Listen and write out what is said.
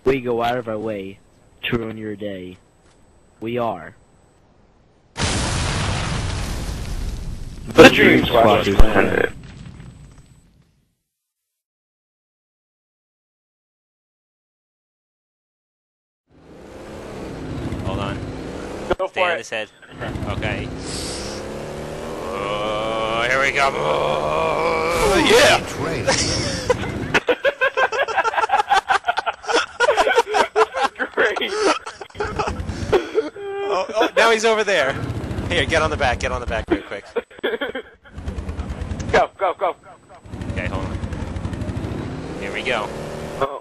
We go out of our way to ruin your day. We are The Dream Squad Planet. Hold on. Go Stay for on it. his head. Okay. Here we go. Yeah! Great. Oh, now he's over there. Here, get on the back real quick. Go, go, go. Okay, hold on. Here we go. Oh,